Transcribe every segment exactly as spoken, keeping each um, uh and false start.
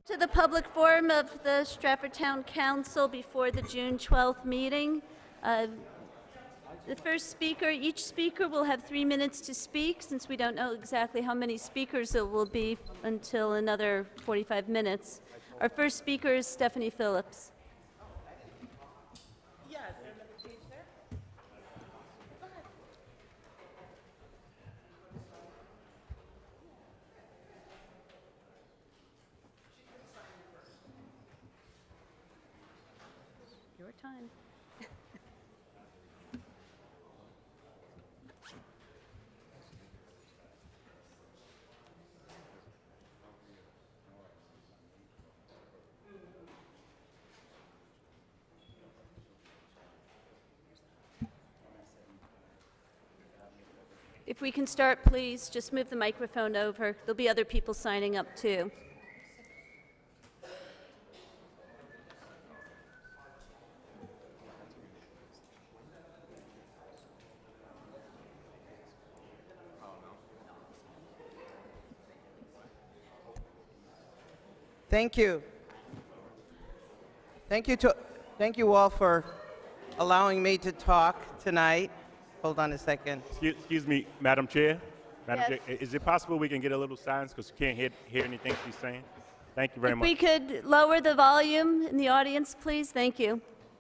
To the public forum of the Stratford Town Council before the June twelfth meeting. Uh, the first speaker, each speaker will have three minutes to speak, since we don't know exactly how many speakers it will be until another forty-five minutes. Our first speaker is Stephanie Phillips. Your time. If we can start, please, just move the microphone over. There'll be other people signing up too. Thank you. Thank you to, thank you all for allowing me to talk tonight. Hold on a second. Excuse, excuse me, Madam Chair. Madam Yes. Chair, is it possible we can get a little silence because we can't hear, hear anything she's saying? Thank you very If much. we could lower the volume in the audience, please. Thank you.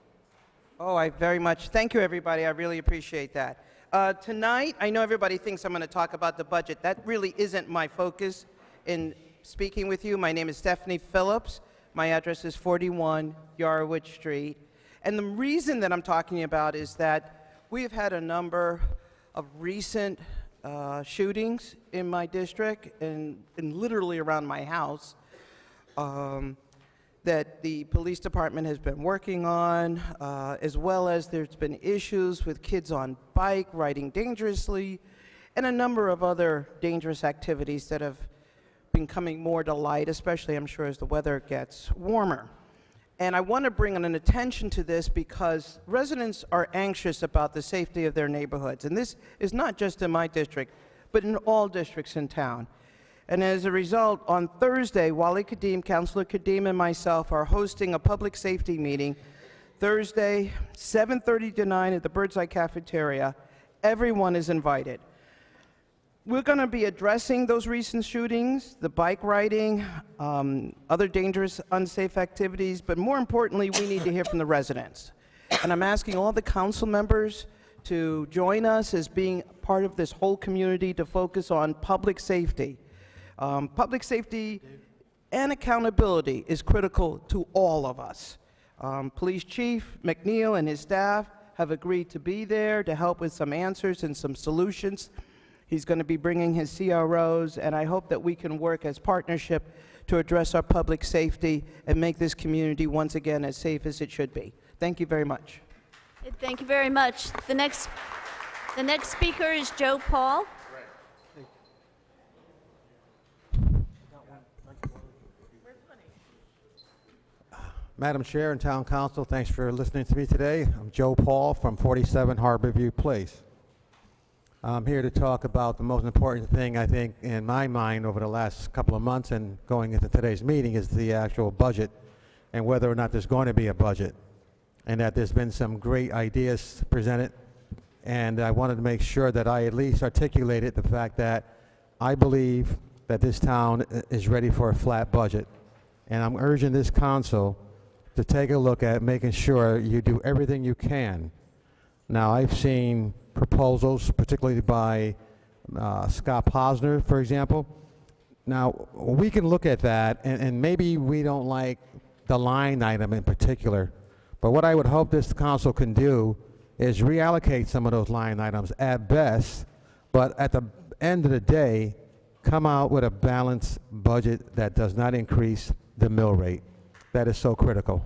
Oh, I very much, thank you everybody, I really appreciate that. Uh, tonight, I know everybody thinks I'm going to talk about the budget. That really isn't my focus in speaking with you. My name is Stephanie Phillips. My address is forty-one Yarwood Street. And the reason that I'm talking about is that we've had a number of recent uh, shootings in my district and, and literally around my house. Um, that the police department has been working on, uh, as well as there's been issues with kids on bike, riding dangerously, and a number of other dangerous activities that have been coming more to light, especially, I'm sure, as the weather gets warmer. And I want to bring an attention to this because residents are anxious about the safety of their neighborhoods. And this is not just in my district, but in all districts in town. And as a result, on Thursday, Wally Kadim, Councilor Kadim, and myself are hosting a public safety meeting Thursday, seven thirty to nine at the Birdseye Cafeteria. Everyone is invited. We're going to be addressing those recent shootings, the bike riding, um, other dangerous, unsafe activities, but more importantly, we need to hear from the residents. And I'm asking all the council members to join us as being part of this whole community to focus on public safety. Um, public safety and accountability is critical to all of us. Um, Police Chief McNeil and his staff have agreed to be there to help with some answers and some solutions. He's going to be bringing his C R Os, and I hope that we can work as partnership to address our public safety and make this community once again as safe as it should be. Thank you very much. Thank you very much. The next, the next speaker is Joe Paul. Madam Chair and Town Council, thanks for listening to me today. I'm Joe Paul from forty-seven Harborview Place. I'm here to talk about the most important thing, I think, in my mind over the last couple of months and going into today's meeting is the actual budget and whether or not there's going to be a budget, and that there's been some great ideas presented, and I wanted to make sure that I at least articulated the fact that I believe that this town is ready for a flat budget, and I'm urging this council to take a look at making sure you do everything you can. Now, I've seen proposals, particularly by uh, Scott Posner, for example. Now, we can look at that, and, and maybe we don't like the line item in particular, but what I would hope this council can do is reallocate some of those line items at best, but at the end of the day, come out with a balanced budget that does not increase the mill rate. That is so critical.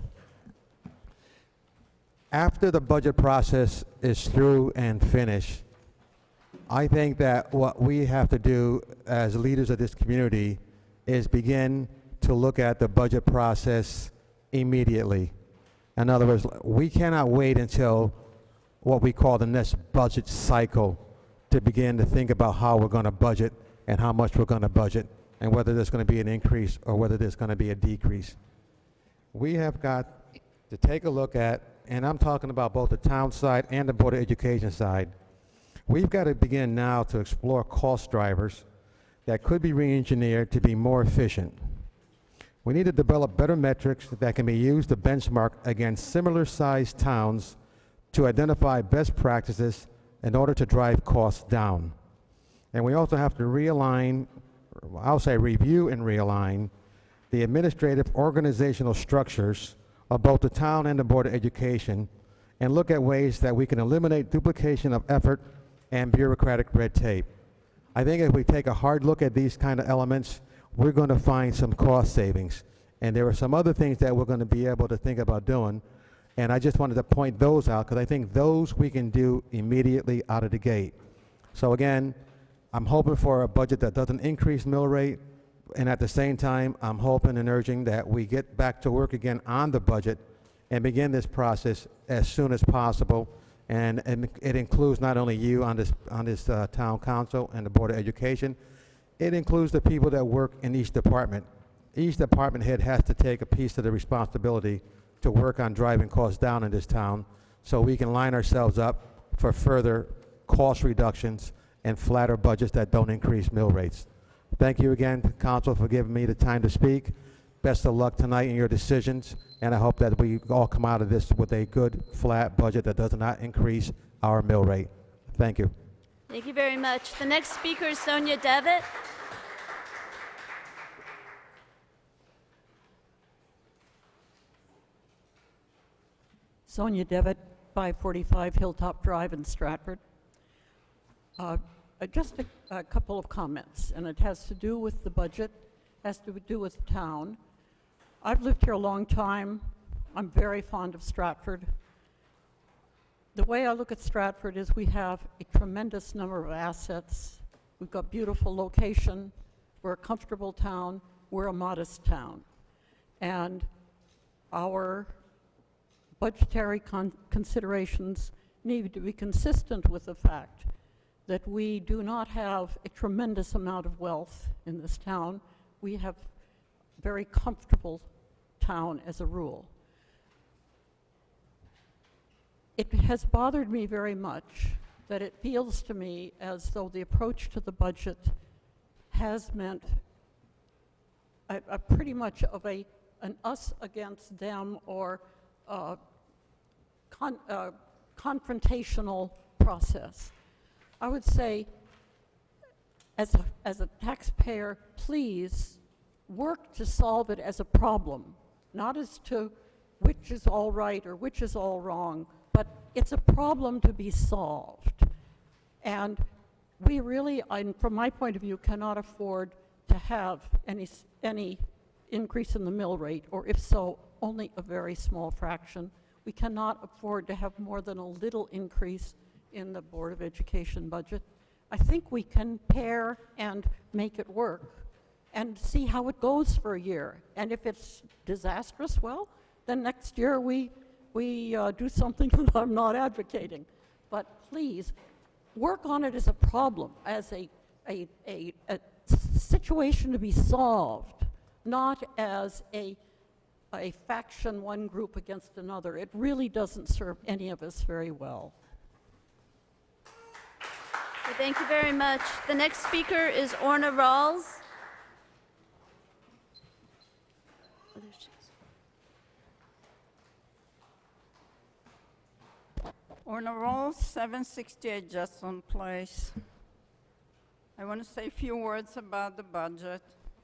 After the budget process is through and finished, I think that what we have to do as leaders of this community is begin to look at the budget process immediately. In other words, we cannot wait until what we call the next budget cycle to begin to think about how we're going to budget and how much we're going to budget. and whether there's going to be an increase or whether there's going to be a decrease. We have got to take a look at, and I'm talking about both the town side and the Board of Education side, we've got to begin now to explore cost drivers that could be re-engineered to be more efficient. We need to develop better metrics that can be used to benchmark against similar-sized towns to identify best practices in order to drive costs down. And we also have to realign, I'll say review and realign, the administrative organizational structures of both the town and the Board of Education, and look at ways that we can eliminate duplication of effort and bureaucratic red tape. I think if we take a hard look at these kind of elements, we're going to find some cost savings. And there are some other things that we're going to be able to think about doing, and I just wanted to point those out because I think those we can do immediately out of the gate. So again, I'm hoping for a budget that doesn't increase mill rate, and at the same time, I'm hoping and urging that we get back to work again on the budget and begin this process as soon as possible. And, and it includes not only you on this, on this uh, town council and the Board of Education, it includes the people that work in each department. Each department head has to take a piece of the responsibility to work on driving costs down in this town so we can line ourselves up for further cost reductions and flatter budgets that don't increase mill rates. Thank you again, Council, for giving me the time to speak. Best of luck tonight in your decisions, and I hope that we all come out of this with a good, flat budget that does not increase our mill rate. Thank you. Thank you very much. The next speaker is Sonia Devitt. Sonia Devitt, five forty-five Hilltop Drive in Stratford. Uh, uh, just a, a couple of comments, and it has to do with the budget, has to do with the town. I've lived here a long time. I'm very fond of Stratford. The way I look at Stratford is we have a tremendous number of assets. We've got beautiful location. We're a comfortable town. We're a modest town. And our budgetary con considerations need to be consistent with the fact that we do not have a tremendous amount of wealth in this town. We have a very comfortable town as a rule. It has bothered me very much that it feels to me as though the approach to the budget has meant a, a pretty much of a, an us against them or uh, con uh, confrontational process. I would say, as a, as a taxpayer, please work to solve it as a problem, not as to which is all right or which is all wrong, but it's a problem to be solved. And we really, I, from my point of view, cannot afford to have any, any increase in the mill rate, or if so, only a very small fraction. We cannot afford to have more than a little increase in the Board of Education budget. I think we can pair and make it work and see how it goes for a year. And if it's disastrous, well, then next year we, we uh, do something that I'm not advocating. But please, work on it as a problem, as a, a, a, a situation to be solved, not as a, a faction, one group against another. It really doesn't serve any of us very well. Well, thank you very much. The next speaker is Orna Rawls. Oh, there she is. Orna Rawls, seven sixty-eight Justin Place. I want to say a few words about the budget.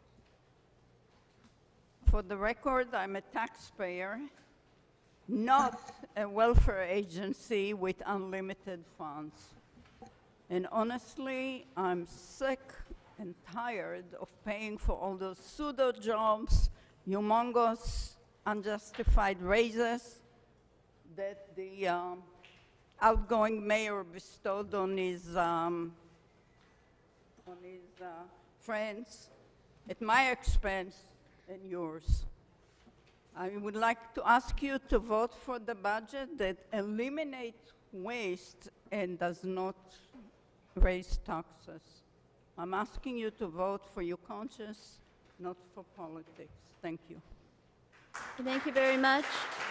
For the record, I'm a taxpayer, not a welfare agency with unlimited funds. And honestly, I'm sick and tired of paying for all those pseudo jobs, humongous, unjustified raises that the um, outgoing mayor bestowed on his, um, on his uh, friends at my expense and yours. I would like to ask you to vote for the budget that eliminates waste and does not raise taxes. I'm asking you to vote for your conscience, not for politics. Thank you. Thank you very much.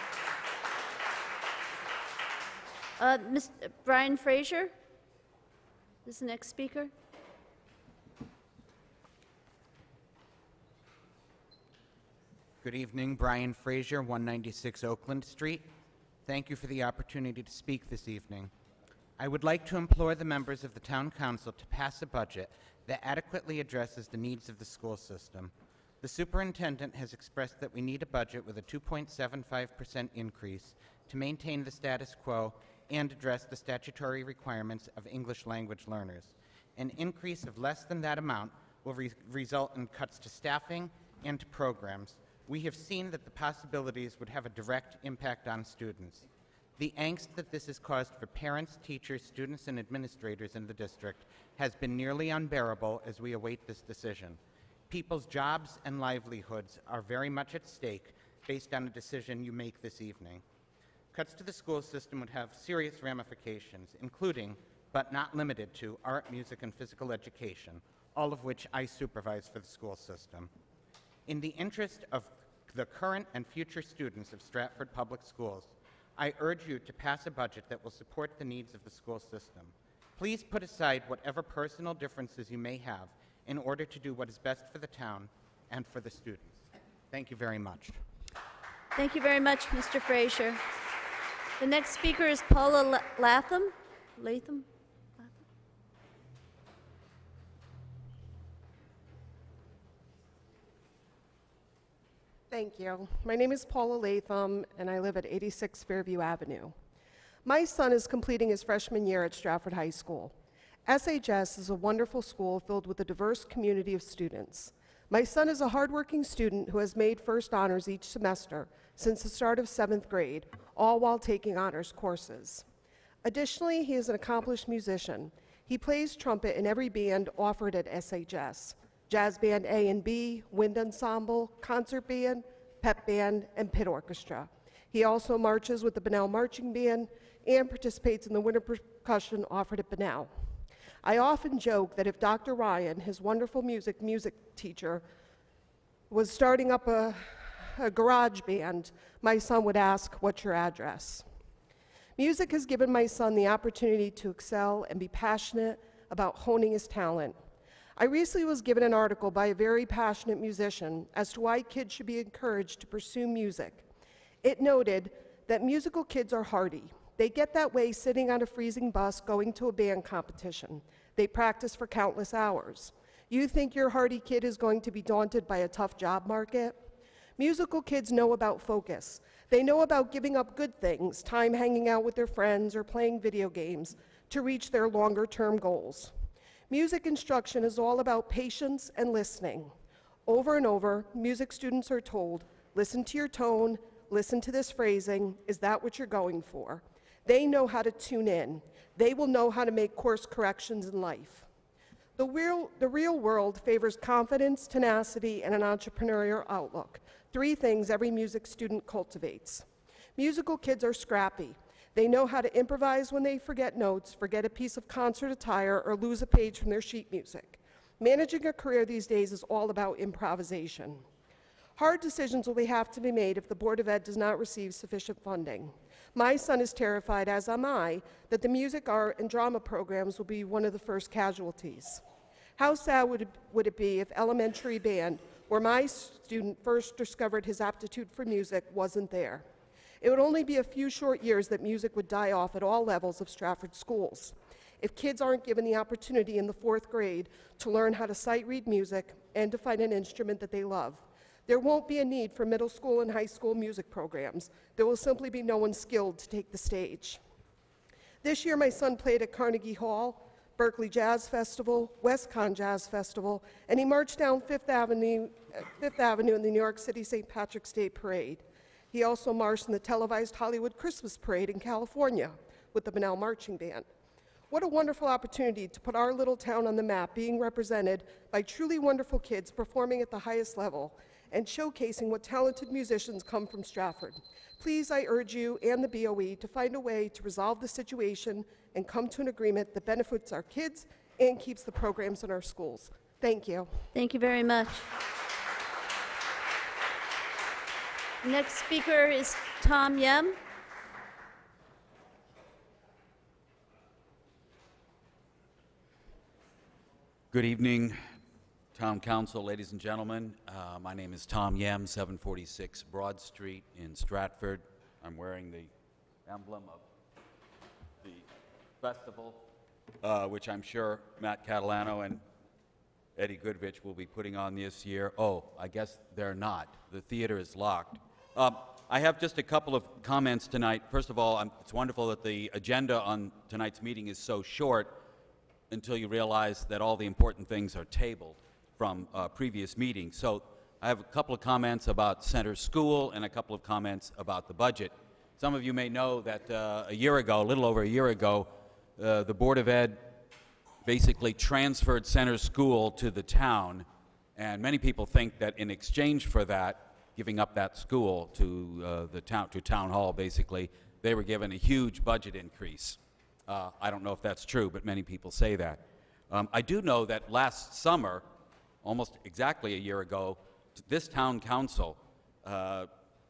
Uh, Mister Brian Fraser is the next speaker. Good evening, Brian Fraser, one ninety-six Oakland Street. Thank you for the opportunity to speak this evening. I would like to implore the members of the Town Council to pass a budget that adequately addresses the needs of the school system. The superintendent has expressed that we need a budget with a two point seven five percent increase to maintain the status quo and address the statutory requirements of English language learners. An increase of less than that amount will re result in cuts to staffing and to programs. We have seen that the possibilities would have a direct impact on students. The angst that this has caused for parents, teachers, students, and administrators in the district has been nearly unbearable as we await this decision. People's jobs and livelihoods are very much at stake based on a decision you make this evening. Cuts to the school system would have serious ramifications, including, but not limited to, art, music, and physical education, all of which I supervise for the school system. In the interest of the current and future students of Stratford Public Schools, I urge you to pass a budget that will support the needs of the school system. Please put aside whatever personal differences you may have in order to do what is best for the town and for the students. Thank you very much. Thank you very much, Mister Fraser. The next speaker is Paula La- Latham. Latham? Latham? Thank you. My name is Paula Latham, and I live at eighty-six Fairview Avenue. My son is completing his freshman year at Stratford High School. S H S is a wonderful school filled with a diverse community of students. My son is a hardworking student who has made first honors each semester since the start of seventh grade, all while taking honors courses. Additionally, he is an accomplished musician. He plays trumpet in every band offered at S H S: Jazz Band A and B, Wind Ensemble, Concert Band, Pep Band, and Pit Orchestra. He also marches with the Bunnell Marching Band and participates in the winter percussion offered at Bunnell. I often joke that if Doctor Ryan, his wonderful music music teacher, was starting up a, a garage band, my son would ask, "What's your address?" Music has given my son the opportunity to excel and be passionate about honing his talent. I recently was given an article by a very passionate musician as to why kids should be encouraged to pursue music. It noted that musical kids are hardy. They get that way sitting on a freezing bus going to a band competition. They practice for countless hours. You think your hardy kid is going to be daunted by a tough job market? Musical kids know about focus. They know about giving up good things, time hanging out with their friends or playing video games, to reach their longer-term goals. Music instruction is all about patience and listening. Over and over, music students are told, listen to your tone, listen to this phrasing, is that what you're going for? They know how to tune in. They will know how to make course corrections in life. The real, the real world favors confidence, tenacity, and an entrepreneurial outlook, three things every music student cultivates. Musical kids are scrappy. They know how to improvise when they forget notes, forget a piece of concert attire, or lose a page from their sheet music. Managing a career these days is all about improvisation. Hard decisions will have to be made if the Board of Ed does not receive sufficient funding. My son is terrified, as am I, that the music, art, and drama programs will be one of the first casualties. How sad would it, would it be if elementary band, where my student first discovered his aptitude for music, wasn't there? It would only be a few short years that music would die off at all levels of Stratford schools. If kids aren't given the opportunity in the fourth grade to learn how to sight read music and to find an instrument that they love, there won't be a need for middle school and high school music programs. There will simply be no one skilled to take the stage. This year, my son played at Carnegie Hall, Berkeley Jazz Festival, WestCon Jazz Festival, and he marched down Fifth Avenue, uh, Fifth Avenue in the New York City Saint Patrick's Day Parade. He also marched in the televised Hollywood Christmas Parade in California with the Bunnell Marching Band. What a wonderful opportunity to put our little town on the map, being represented by truly wonderful kids performing at the highest level and showcasing what talented musicians come from Stratford. Please, I urge you and the B O E to find a way to resolve the situation and come to an agreement that benefits our kids and keeps the programs in our schools. Thank you. Thank you very much. Next speaker is Tom Yem. Good evening, Town Council, ladies and gentlemen. Uh, my name is Tom Yem, seven forty-six Broad Street in Stratford. I'm wearing the emblem of the festival, uh, which I'm sure Matt Catalano and Eddie Goodrich will be putting on this year. Oh, I guess they're not. The theater is locked. Um, I have just a couple of comments tonight. First of all, I'm, it's wonderful that the agenda on tonight's meeting is so short until you realize that all the important things are tabled from uh, previous meetings. So I have a couple of comments about Center School and a couple of comments about the budget. Some of you may know that uh, a year ago, a little over a year ago, uh, the Board of Ed basically transferred Center School to the town, and many people think that in exchange for that, giving up that school to uh, the town, to town hall basically, they were given a huge budget increase. Uh, I don't know if that's true, but many people say that. Um, I do know that last summer, almost exactly a year ago, this town council uh,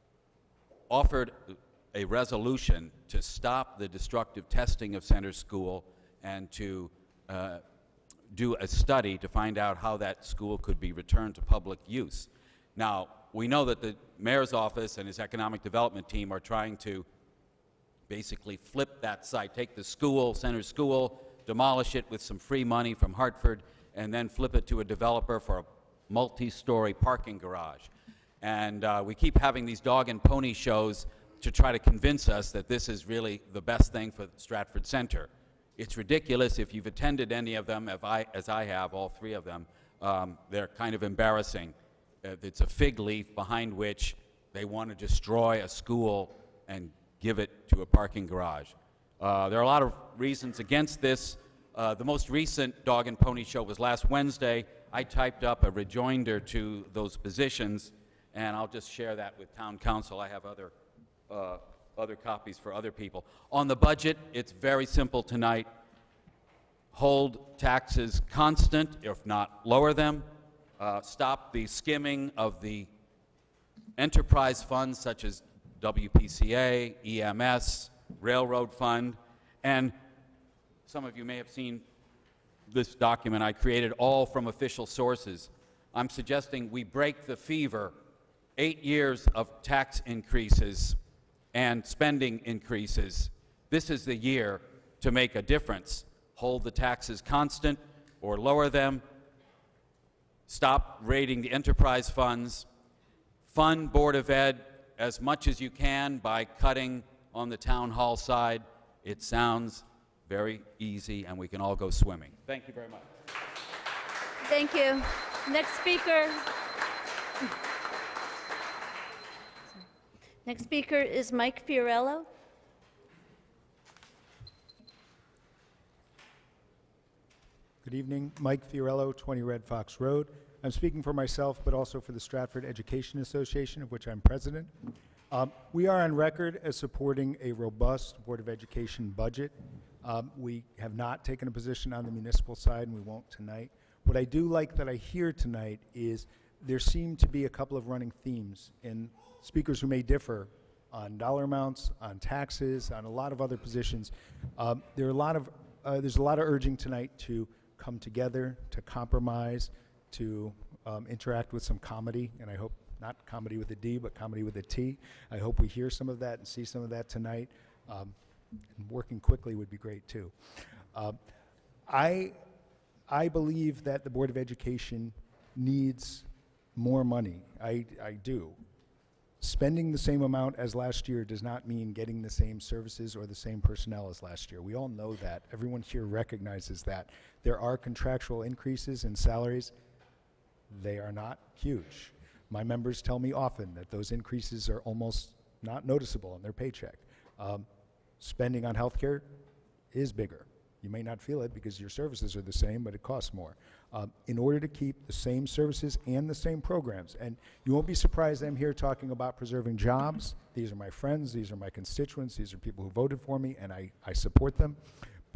offered a resolution to stop the destructive testing of Center School and to uh, do a study to find out how that school could be returned to public use. Now, we know that the mayor's office and his economic development team are trying to basically flip that site, take the school, Center School, demolish it with some free money from Hartford, and then flip it to a developer for a multi-story parking garage. And uh, we keep having these dog and pony shows to try to convince us that this is really the best thing for Stratford Center. It's ridiculous. If you've attended any of them, if I, as I have, all three of them, um, they're kind of embarrassing. Uh, it's a fig leaf behind which they want to destroy a school and give it to a parking garage. Uh, there are a lot of reasons against this. Uh, the most recent Dog and Pony Show was last Wednesday. I typed up a rejoinder to those positions, and I'll just share that with Town Council. I have other, uh, other copies for other people. On the budget, it's very simple tonight. Hold taxes constant, if not lower them. Uh, stop the skimming of the enterprise funds such as W P C A, E M S, Railroad Fund, and some of you may have seen this document I created all from official sources. I'm suggesting we break the fever. Eight years of tax increases and spending increases. This is the year to make a difference. Hold the taxes constant or lower them. Stop raiding the enterprise funds. Fund Board of Ed as much as you can by cutting on the town hall side. It sounds very easy, and we can all go swimming. Thank you very much. Thank you. Next speaker. Next speaker is Mike Fiorello. Good evening, Mike Fiorello, twenty Red Fox Road. I'm speaking for myself, but also for the Stratford Education Association, of which I'm president. Um, we are on record as supporting a robust Board of Education budget. Um, we have not taken a position on the municipal side, and we won't tonight. What I do like that I hear tonight is there seem to be a couple of running themes in speakers who may differ on dollar amounts, on taxes, on a lot of other positions. Um, there are a lot of, uh, there's a lot of urging tonight to come together, to compromise, to um, interact with some comedy, and I hope not comedy with a D, but comedy with a T. I hope we hear some of that and see some of that tonight. Um, and working quickly would be great too. Uh, I, I believe that the Board of Education needs more money. I, I do. Spending the same amount as last year does not mean getting the same services or the same personnel as last year. We all know that. Everyone here recognizes that. There are contractual increases in salaries. They are not huge. My members tell me often that those increases are almost not noticeable in their paycheck. Um, spending on healthcare is bigger. You may not feel it because your services are the same, but it costs more. Um, in order to keep the same services and the same programs, and you won't be surprised I'm here talking about preserving jobs. These are my friends, these are my constituents, these are people who voted for me, and I, I support them. But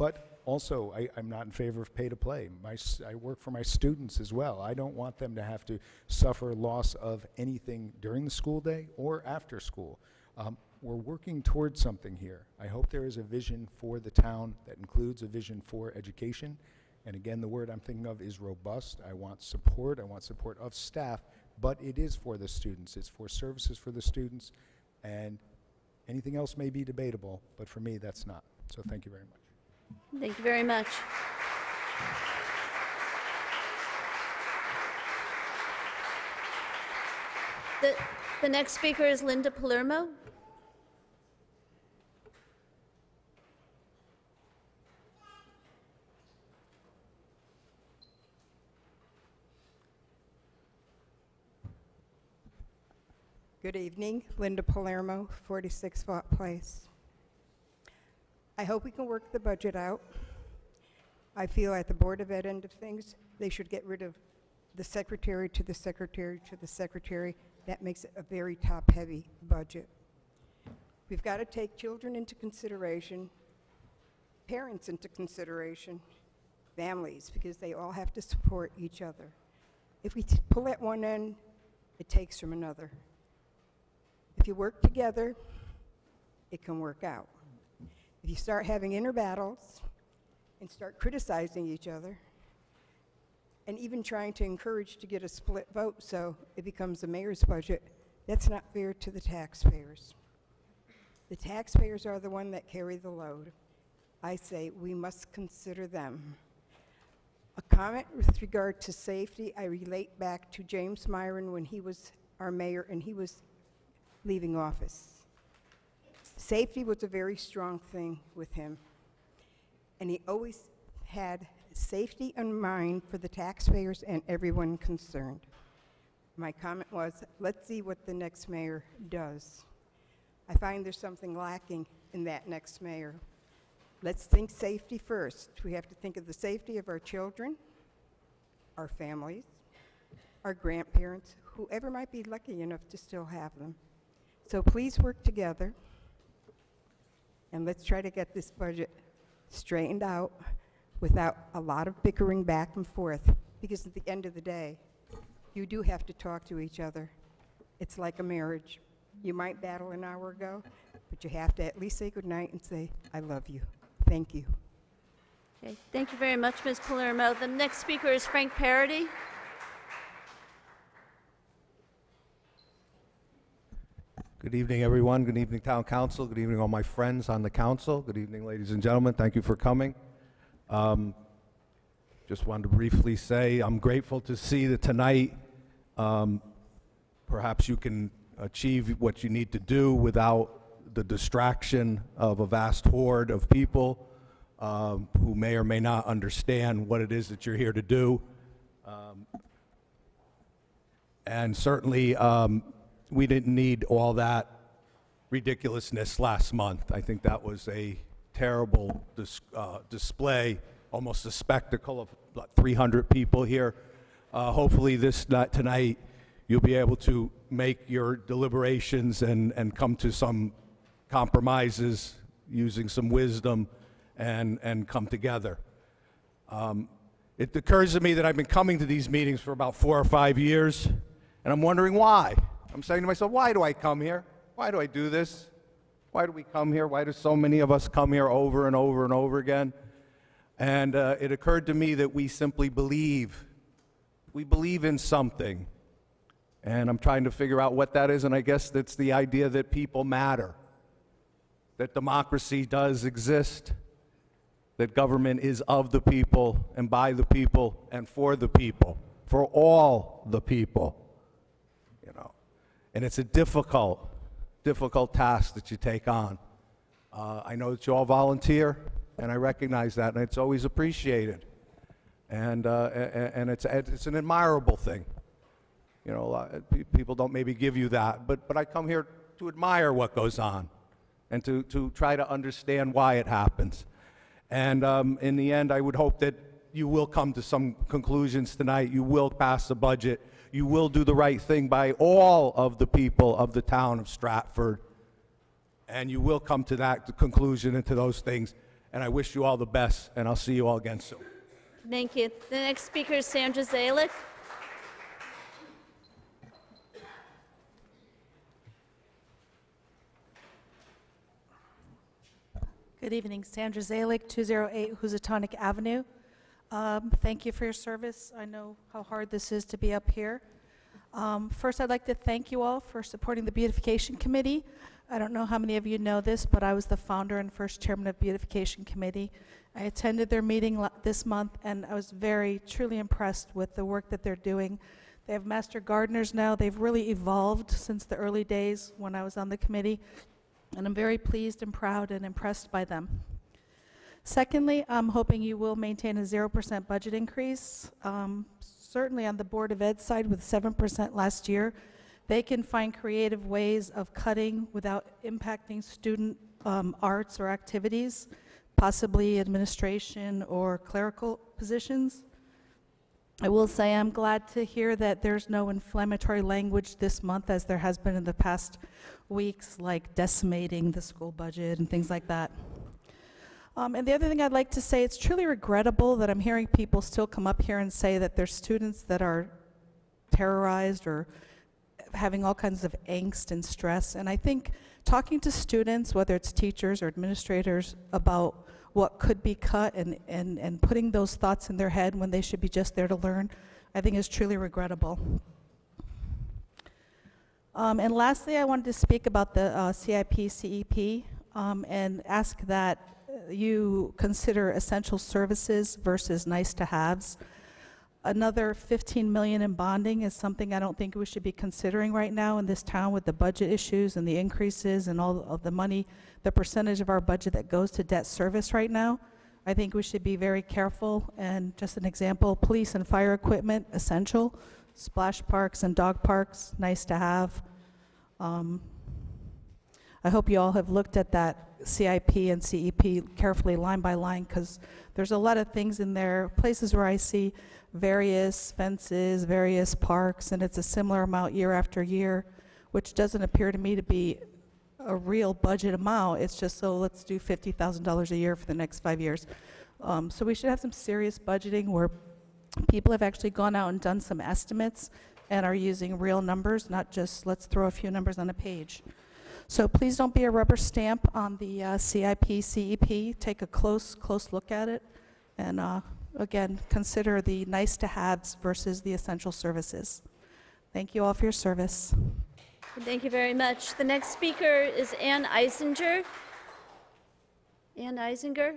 Also, I, I'm not in favor of pay to play. My, s- I work for my students as well. I don't want them to have to suffer loss of anything during the school day or after school. Um, we're working towards something here. I hope there is a vision for the town that includes a vision for education. And again, the word I'm thinking of is robust. I want support. I want support of staff, but it is for the students. It's for services for the students, and anything else may be debatable, but for me, that's not. So thank you very much. Thank you very much. The, the next speaker is Linda Palermo. Good evening, Linda Palermo, forty-six Vaught Place. I hope we can work the budget out. I feel at the Board of Ed end of things, they should get rid of the secretary to the secretary to the secretary. That makes it a very top-heavy budget. We've got to take children into consideration, parents into consideration, families, because they all have to support each other. If we t- pull at one end, it takes from another. If you work together, it can work out. If you start having inner battles and start criticizing each other, and even trying to encourage to get a split vote so it becomes the mayor's budget, that's not fair to the taxpayers. The taxpayers are the one that carry the load. I say we must consider them. A comment with regard to safety, I relate back to James Myron when he was our mayor and he was leaving office. Safety was a very strong thing with him, and he always had safety in mind for the taxpayers and everyone concerned. My comment was, let's see what the next mayor does. I find there's something lacking in that next mayor. Let's think safety first. We have to think of the safety of our children, our families, our grandparents, whoever might be lucky enough to still have them. So please work together, and let's try to get this budget straightened out without a lot of bickering back and forth, because at the end of the day, you do have to talk to each other. It's like a marriage. You might battle an hour ago, but you have to at least say goodnight and say, I love you. Thank you. Okay, thank you very much, Miz Palermo. The next speaker is Frank Parity. Good evening, everyone. Good evening, Town Council. Good evening, all my friends on the council. Good evening, ladies and gentlemen. Thank you for coming. Um, just wanted to briefly say I'm grateful to see that tonight um, perhaps you can achieve what you need to do without the distraction of a vast horde of people um, who may or may not understand what it is that you're here to do. Um, and certainly, um, we didn't need all that ridiculousness last month. I think that was a terrible dis uh, display, almost a spectacle of about three hundred people here. Uh, hopefully this night, tonight you'll be able to make your deliberations and, and come to some compromises using some wisdom and, and come together. Um, it occurs to me that I've been coming to these meetings for about four or five years, and I'm wondering why. I'm saying to myself, why do I come here? Why do I do this? Why do we come here? Why do so many of us come here over and over and over again? And uh, it occurred to me that we simply believe. We believe in something. And I'm trying to figure out what that is, and I guess that's the idea that people matter, that democracy does exist, that government is of the people and by the people and for the people, for all the people, you know. And it's a difficult, difficult task that you take on. Uh, I know that you all volunteer, and I recognize that, and it's always appreciated. And, uh, and it's, it's an admirable thing. You know, a lot, people don't maybe give you that, but, but I come here to admire what goes on and to, to try to understand why it happens. And um, in the end, I would hope that you will come to some conclusions tonight. You will pass the budget. You will do the right thing by all of the people of the town of Stratford, and you will come to that conclusion and to those things. and I wish you all the best, and I'll see you all again soon. Thank you. The next speaker is Sandra Zalick. Good evening, Sandra Zalick, two oh eight Housatonic Avenue. Um, thank you for your service. I know how hard this is to be up here. Um, first, I'd like to thank you all for supporting the Beautification Committee. I don't know how many of you know this, but I was the founder and first chairman of Beautification Committee. I attended their meeting this month, and I was very, truly impressed with the work that they're doing. They have master gardeners now. They've really evolved since the early days when I was on the committee, and I'm very pleased and proud and impressed by them. Secondly, I'm hoping you will maintain a zero percent budget increase. Um, certainly on the Board of Ed side with seven percent last year, they can find creative ways of cutting without impacting student um, arts or activities, possibly administration or clerical positions. I will say I'm glad to hear that there's no inflammatory language this month as there has been in the past weeks, like decimating the school budget and things like that. Um, and the other thing I'd like to say, it's truly regrettable that I'm hearing people still come up here and say that there's students that are terrorized or having all kinds of angst and stress. And I think talking to students, whether it's teachers or administrators, about what could be cut and, and, and putting those thoughts in their head when they should be just there to learn, I think is truly regrettable. Um, and lastly, I wanted to speak about the uh, C I P C E P um, and ask that you consider essential services versus nice to haves. Another fifteen million in bonding is something I don't think we should be considering right now in this town with the budget issues and the increases and all of the money, the percentage of our budget that goes to debt service right now. I think we should be very careful. And just an example, police and fire equipment, essential. Splash parks and dog parks, nice to have. Um, I hope you all have looked at that C I P and C E P carefully line by line, because there's a lot of things in there, places where I see various fences, various parks, and it's a similar amount year after year, which doesn't appear to me to be a real budget amount. It's just, so let's do fifty thousand dollars a year for the next five years. Um, so we should have some serious budgeting where people have actually gone out and done some estimates and are using real numbers, not just let's throw a few numbers on a page. So please don't be a rubber stamp on the uh, C I P C E P. Take a close, close look at it. And uh, again, consider the nice to haves versus the essential services. Thank you all for your service. Thank you very much. The next speaker is Ann Eisinger. Ann Eisinger?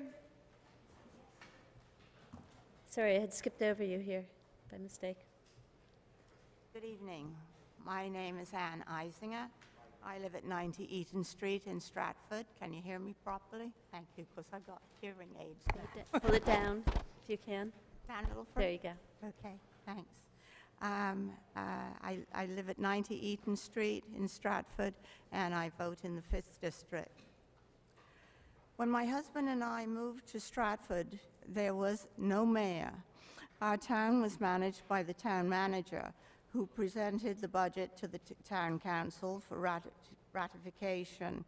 Sorry, I had skipped over you here by mistake. Good evening. My name is Ann Eisinger. I live at ninety Eaton Street in Stratford. Can you hear me properly? Thank you, because I got hearing aids now. Pull it down if you can. Down a little further? There you go. Okay, thanks. Um, uh, I, I live at ninety Eaton Street in Stratford, and I vote in the fifth District. When my husband and I moved to Stratford, there was no mayor. Our town was managed by the town manager, who presented the budget to the t town council for rati ratification.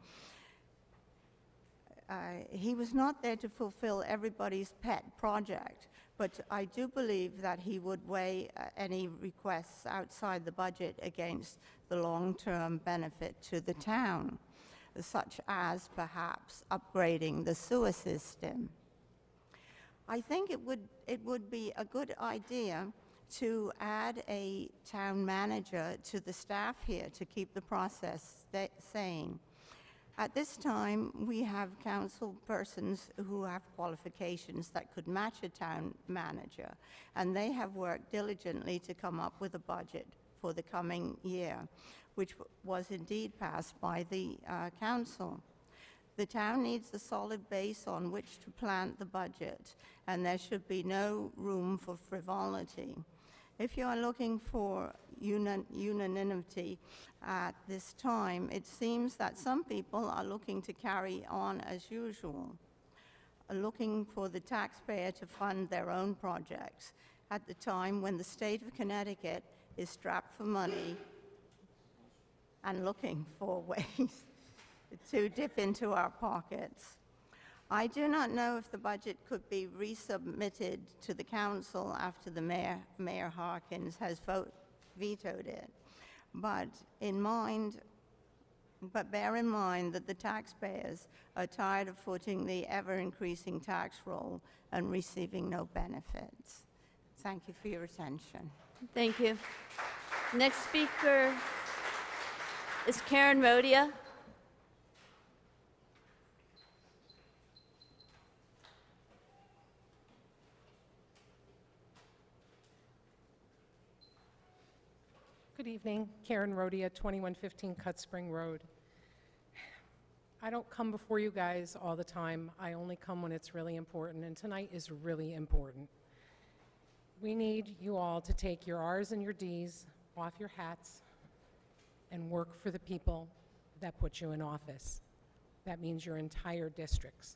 Uh, he was not there to fulfill everybody's pet project, but I do believe that he would weigh uh, any requests outside the budget against the long-term benefit to the town, such as perhaps upgrading the sewer system. I think it would, it would be a good idea to add a town manager to the staff here to keep the process sane. At this time, we have council persons who have qualifications that could match a town manager, and they have worked diligently to come up with a budget for the coming year, which was indeed passed by the uh, council. The town needs a solid base on which to plant the budget, and there should be no room for frivolity. If you are looking for uni unanimity at this time, it seems that some people are looking to carry on as usual, looking for the taxpayer to fund their own projects at the time when the state of Connecticut is strapped for money and looking for ways to dip into our pockets. I do not know if the budget could be resubmitted to the council after the mayor, Mayor Harkins has vote, vetoed it. But in mind, but bear in mind that the taxpayers are tired of footing the ever-increasing tax roll and receiving no benefits. Thank you for your attention. Thank you. Next speaker is Karen Rodia. Good evening, Karen Rodia, twenty-one fifteen Cut Spring Road. I don't come before you guys all the time. I only come when it's really important, and tonight is really important. We need you all to take your R's and your D's off your hats and work for the people that put you in office. That means your entire districts.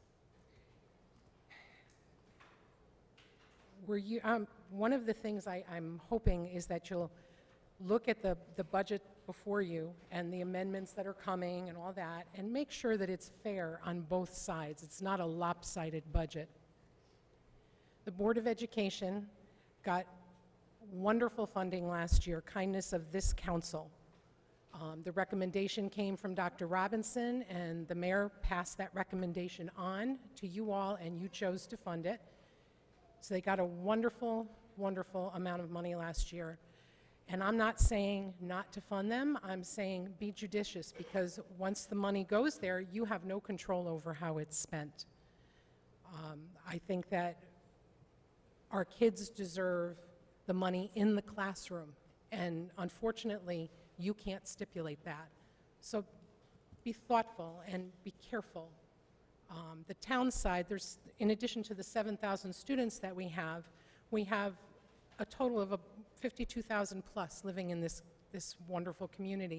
Were you, um, one of the things I, I'm hoping is that you'll look at the, the budget before you and the amendments that are coming and all that, and make sure that it's fair on both sides. It's not a lopsided budget. The Board of Education got wonderful funding last year, kindness of this council. Um, the recommendation came from Doctor Robinson, and the mayor passed that recommendation on to you all, and you chose to fund it. So they got a wonderful, wonderful amount of money last year. And I'm not saying not to fund them, I'm saying be judicious, because once the money goes there, you have no control over how it's spent. Um, I think that our kids deserve the money in the classroom, and unfortunately, you can't stipulate that. So be thoughtful and be careful. Um, the town side, there's, in addition to the seven thousand students that we have, we have a total of a fifty-two thousand plus living in this, this wonderful community.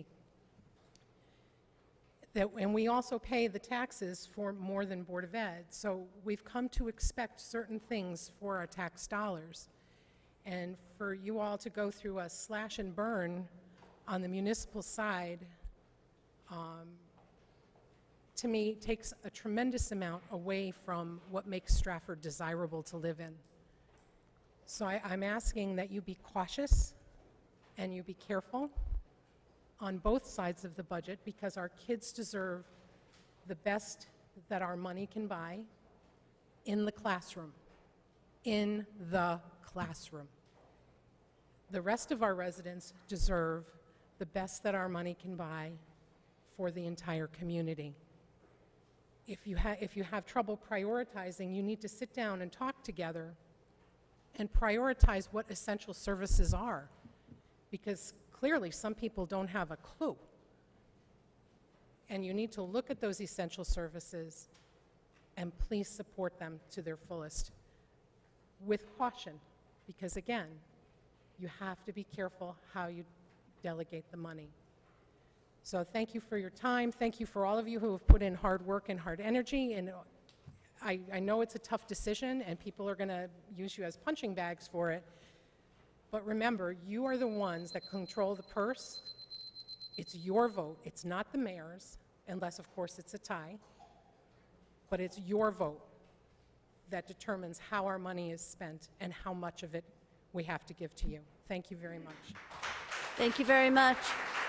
That, and we also pay the taxes for more than Board of Ed. So we've come to expect certain things for our tax dollars. And for you all to go through a slash and burn on the municipal side, um, to me, takes a tremendous amount away from what makes Stratford desirable to live in. So I, I'm asking that you be cautious and you be careful on both sides of the budget, because our kids deserve the best that our money can buy in the classroom, in the classroom. The rest of our residents deserve the best that our money can buy for the entire community. If you, ha if you have trouble prioritizing, you need to sit down and talk together and prioritize what essential services are, because clearly some people don't have a clue. And you need to look at those essential services and please support them to their fullest with caution, because again, you have to be careful how you delegate the money. So thank you for your time. Thank you for all of you who have put in hard work and hard energy. And I, I know it's a tough decision, and people are going to use you as punching bags for it. But remember, you are the ones that control the purse. It's your vote. It's not the mayor's, unless, of course, it's a tie. But it's your vote that determines how our money is spent and how much of it we have to give to you. Thank you very much. Thank you very much.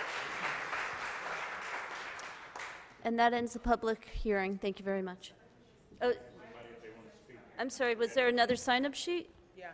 And that ends the public hearing. Thank you very much. Oh, I'm sorry, was there another sign-up sheet? Yeah.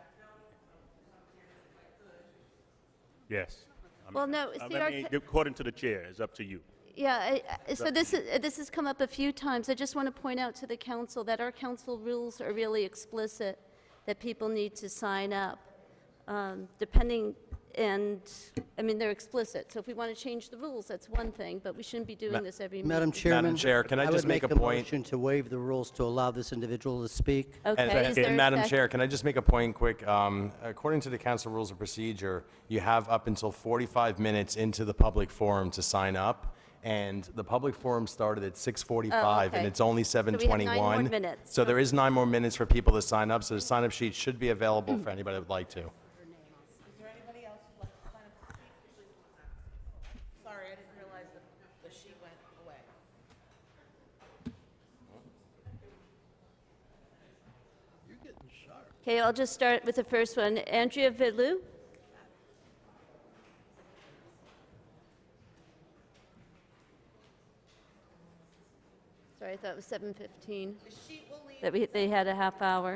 Yes. I'm- Well, no, uh, see, let our me- ca- According to the chair, it's up to you. Yeah, I- I- so up this is, this has come up a few times. I just want to point out to the council that our council rules are really explicit, that people need to sign up, um, depending, and, I mean, they're explicit. So if we want to change the rules, that's one thing, but we shouldn't be doing this every meeting. Madam Chairman. Madam Chair, can I just would make a a point? motion to waive the rules to allow this individual to speak. And- Okay, is there And a Madam sec- Chair, can I just make a point quick? Um, According to the council rules of procedure, you have up until forty-five minutes into the public forum to sign up. And the public forum started at six forty-five, and okay. it's only So we seven have nine more twenty-one. minutes. So there is nine more minutes for people to sign up, so the sign-up sheet should be available for anybody that would like to. Is there anybody else who'd like to sign up to speak? Sorry, I didn't realize that the sheet went away. Okay, I'll just start with the first one. Andrea Vidlu. Sorry, I thought it was seven fifteen. That we, they had a half hour. Do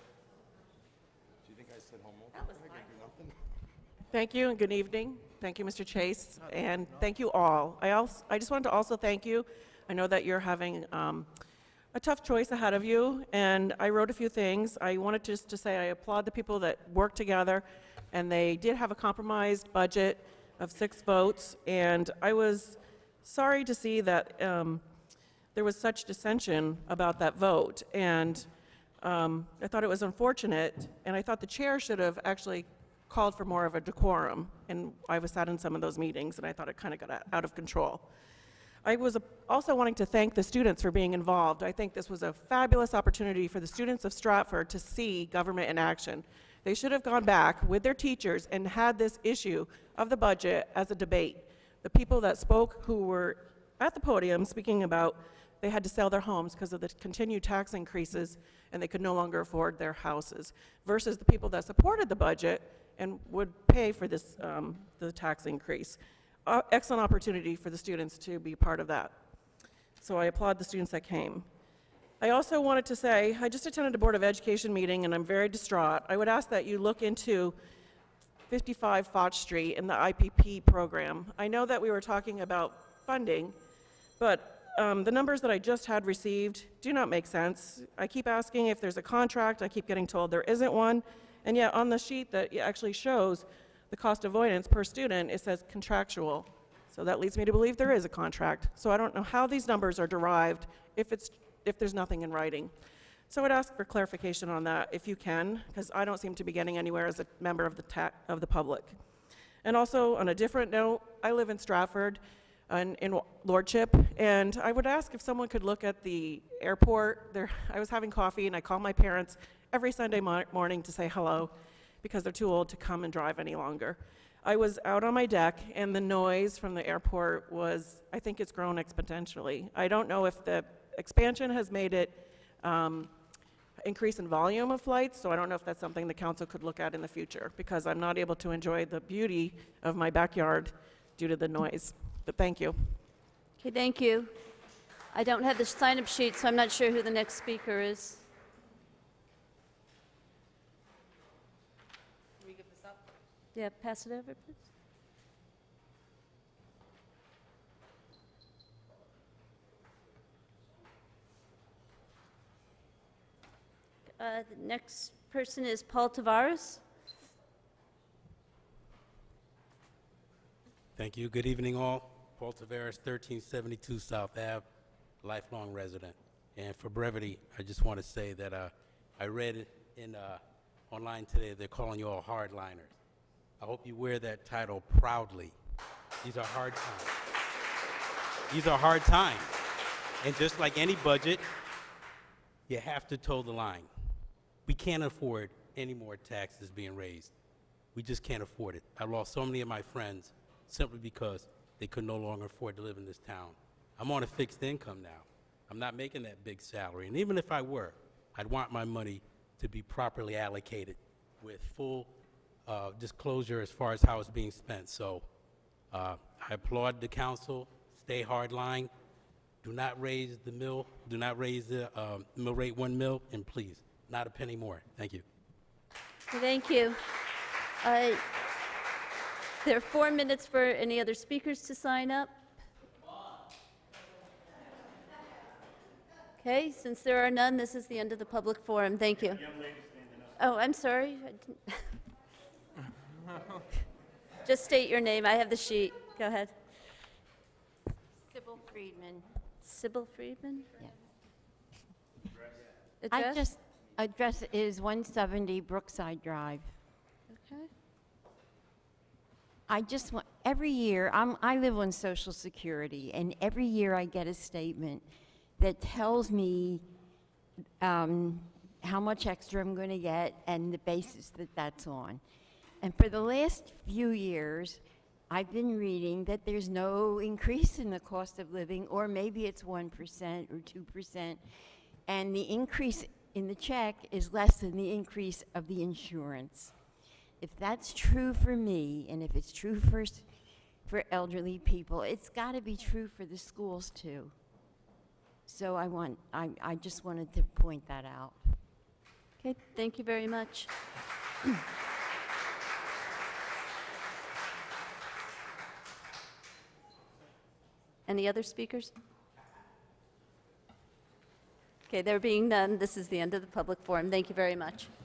you think I said homo? That was fine. Thank you and good evening. Thank you, Mister Chase, and thank you all. I also, I just wanted to also thank you. I know that you're having um, a tough choice ahead of you, and I wrote a few things. I wanted just to say I applaud the people that worked together, and they did have a compromised budget of six votes, and I was sorry to see that um, there was such dissension about that vote, and um, I thought it was unfortunate, and I thought the chair should have actually called for more of a decorum, and I was sat in some of those meetings, and I thought it kind of got out- out of control. I was uh, also wanting to thank the students for being involved. I think this was a fabulous opportunity for the students of Stratford to see government in action. They should have gone back with their teachers and had this issue of the budget as a debate. The people that spoke who were at the podium speaking about they had to sell their homes because of the continued tax increases and they could no longer afford their houses, versus the people that supported the budget and would pay for this, um, the tax increase. Uh, excellent opportunity for the students to be part of that. So I applaud the students that came. I also wanted to say, I just attended a Board of Education meeting and I'm very distraught. I would ask that you look into fifty-five Foch Street and the I P P program. I know that we were talking about funding, but um, the numbers that I just had received do not make sense. I keep asking if there's a contract, I keep getting told there isn't one, and yet on the sheet that actually shows the cost avoidance per student, it says contractual. So that leads me to believe there is a contract. So I don't know how these numbers are derived if, it's, if there's nothing in writing. So I'd ask for clarification on that if you can, because I don't seem to be getting anywhere as a member of the, ta of the public. And also, on a different note, I live in Stratford, in, in Lordship, and I would ask if someone could look at the airport. There, I was having coffee, and I call my parents every Sunday mo morning to say hello, because they're too old to come and drive any longer. I was out on my deck, and the noise from the airport was, I think it's grown exponentially. I don't know if the expansion has made it um, increase in volume of flights, so I don't know if that's something the council could look at in the future, because I'm not able to enjoy the beauty of my backyard due to the noise. But thank you. Okay, thank you. I don't have the sign-up sheet, so I'm not sure who the next speaker is. Can we give this up? Yeah, pass it over, please. Uh, the next person is Paul Tavares. Thank you. Good evening, all. Paul Tavares, thirteen seventy-two South Ave, lifelong resident. And for brevity, I just want to say that uh, I read in uh, online today they're calling you all hardliners. I hope you wear that title proudly. These are hard times. These are hard times. And just like any budget, you have to toe the line. We can't afford any more taxes being raised. We just can't afford it. I lost so many of my friends simply because they could no longer afford to live in this town. I'm on a fixed income now. I'm not making that big salary. And even if I were, I'd want my money to be properly allocated with full uh, disclosure as far as how it's being spent. So uh, I applaud the council. Stay hardline. Do not raise the mill. Do not raise the uh, mill rate one mil, and please, not a penny more. Thank you. Thank you. Uh, there are four minutes for any other speakers to sign up. Okay, since there are none, this is the end of the public forum. Thank you. Oh, I'm sorry. I didn't- Just state your name. I have the sheet. Go ahead. Sybil Friedman. Sybil Friedman? Yeah. Address? I just, address is one seventy Brookside Drive. Okay. I just want, every year, I'm, I live on Social Security, and every year I get a statement that tells me um, how much extra I'm going to get and the basis that that's on. And for the last few years, I've been reading that there's no increase in the cost of living, or maybe it's one percent or two percent. And the increase in the check is less than the increase of the insurance. If that's true for me, and if it's true for, s- for elderly people, it's got to be true for the schools too. So I want, I, I just wanted to point that out. Okay, thank you very much. Any other speakers? Okay, there being none, this is the end of the public forum. Thank you very much.